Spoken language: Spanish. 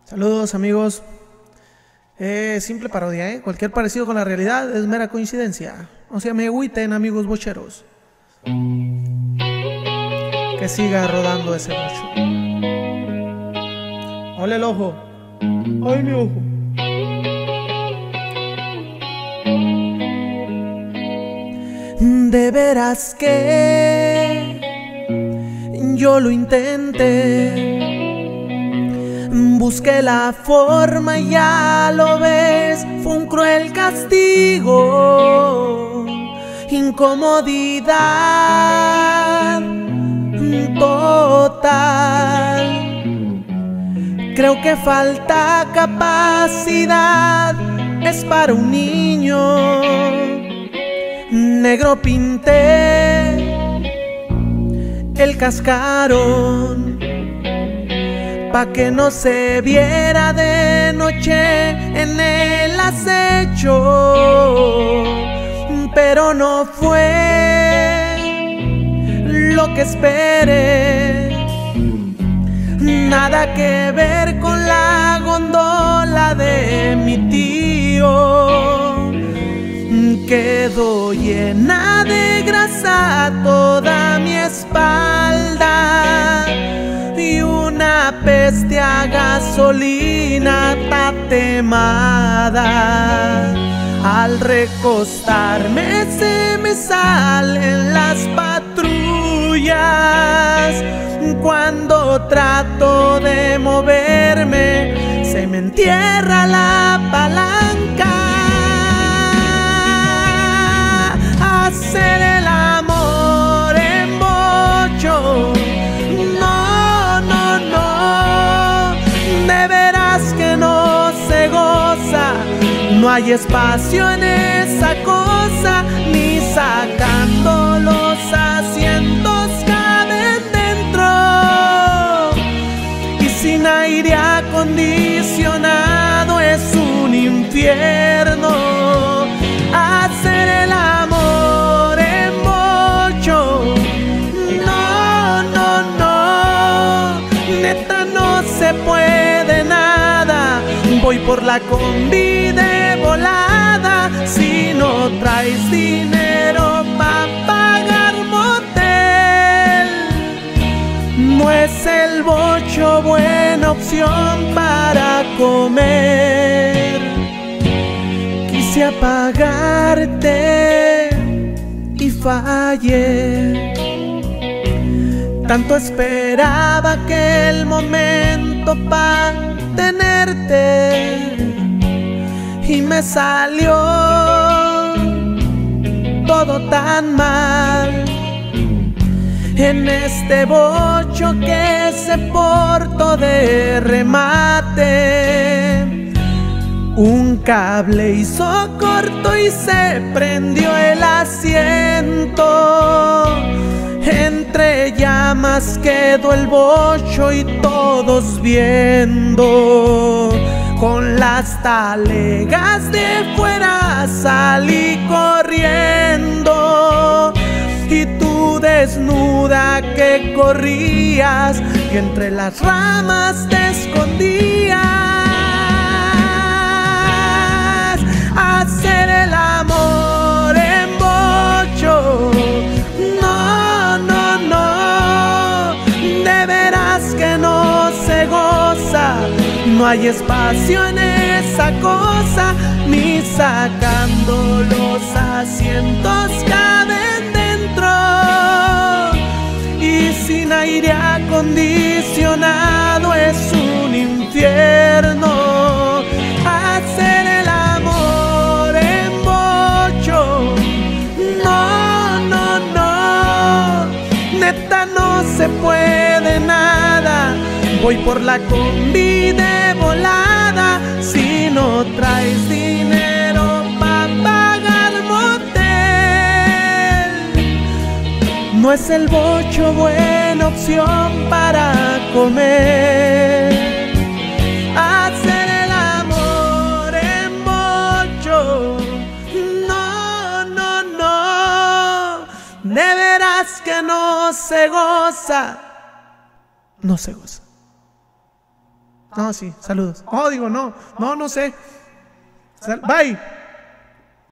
Saludos amigos. Simple parodia, ¿eh? Cualquier parecido con la realidad es mera coincidencia. No se me agüiten, amigos bocheros. Que siga rodando ese bocho. Ole el ojo. Ay, mi ojo. De veras que yo lo intenté. Busqué la forma y ya lo ves, fue un cruel castigo, incomodidad total. Creo que falta capacidad, es para un niño. Negro pinté el cascarón pa' que no se viera de noche en el acecho, pero no fue lo que esperé. Nada que ver con la gondola de mi tío. Quedó llena de grasa toda mi espalda y una peste a gasolina tatemada. Al recostarme se me salen las patrullas. Cuando trato de moverme se me entierra la palanca. Hacer el amor en bocho, no, no, no, de veras que no se goza. No hay espacio en esa cosa, ni sacando los asientos caben dentro. Y sin aire acondicionado es un infierno. Hacer el amor en bocho, no, no, no, neta no se puede nada. Voy por la combi de volada si no traes dinero pa' pagar motel. No es el bocho buena opción para comer. Quise apagarte y fallé. Tanto esperaba aquel momento pa' tenerte y me salió todo tan mal. En este bocho que se portó de remate, un cable hizo corto y se prendió el asiento. Entre llamas quedó el bocho y todos viendo. Con las talegas de fuera salí corriendo. Y tú desnuda que corrías y entre las ramas te escondías. Hacer el amor en bocho, no, no, no, de veras que no se goza. No hay espacio en esa cosa, ni sacando los asientos caben dentro. Y sin aire acondicionado es un infierno. Hacer el amor en bocho, no, no, no, neta no se puede nada. Voy por la combi de volada si no traes dinero pa' pagar motel. No es el bocho buena opción para comer. Hacer el amor en bocho, no, no, no, de veras que no se goza. No se goza. No, sí, saludos. Oh, digo, no sé. Bye.